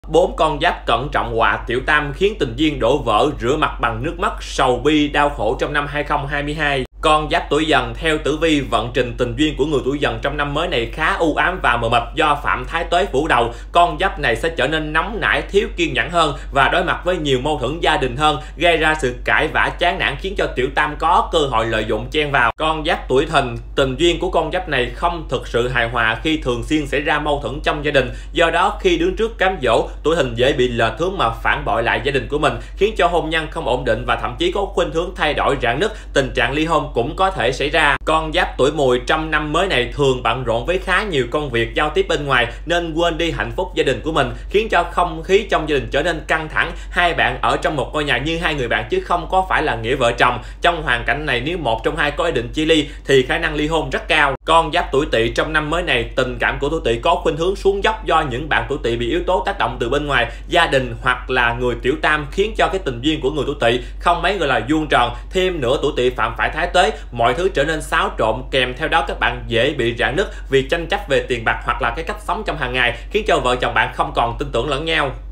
Bốn con giáp cẩn trọng họa tiểu tam khiến tình duyên đổ vỡ, rửa mặt bằng nước mắt, sầu bi, đau khổ trong năm 2022. Con giáp tuổi Dần, theo tử vi, vận trình tình duyên của người tuổi Dần trong năm mới này khá u ám và mờ mịt do Phạm Thái Tuế phủ đầu. Con giáp này sẽ trở nên nóng nảy, thiếu kiên nhẫn hơn và đối mặt với nhiều mâu thuẫn gia đình hơn, gây ra sự cãi vã chán nản khiến cho tiểu tam có cơ hội lợi dụng chen vào. Con giáp tuổi Thìn, tình duyên của con giáp này không thực sự hài hòa khi thường xuyên xảy ra mâu thuẫn trong gia đình. Do đó khi đứng trước cám dỗ, tuổi Thìn dễ bị lệch hướng mà phản bội lại gia đình của mình, khiến cho hôn nhân không ổn định và thậm chí có khuynh hướng thay đổi, rạn nứt, tình trạng ly hôn cũng có thể xảy ra. Con giáp tuổi Mùi trong năm mới này thường bận rộn với khá nhiều công việc giao tiếp bên ngoài nên quên đi hạnh phúc gia đình của mình, khiến cho không khí trong gia đình trở nên căng thẳng. Hai bạn ở trong một ngôi nhà như hai người bạn chứ không có phải là nghĩa vợ chồng. Trong hoàn cảnh này, nếu một trong hai có ý định chia ly thì khả năng ly hôn rất cao. Con giáp tuổi Tỵ trong năm mới này, tình cảm của tuổi Tỵ có khuynh hướng xuống dốc do những bạn tuổi Tỵ bị yếu tố tác động từ bên ngoài, gia đình hoặc là người tiểu tam, khiến cho cái tình duyên của người tuổi Tỵ không mấy gọi là vuông tròn. Thêm nữa, tuổi Tỵ phạm phải Thái Tuế, mọi thứ trở nên xáo trộn, kèm theo đó các bạn dễ bị rạn nứt vì tranh chấp về tiền bạc hoặc là cái cách sống trong hàng ngày, khiến cho vợ chồng bạn không còn tin tưởng lẫn nhau.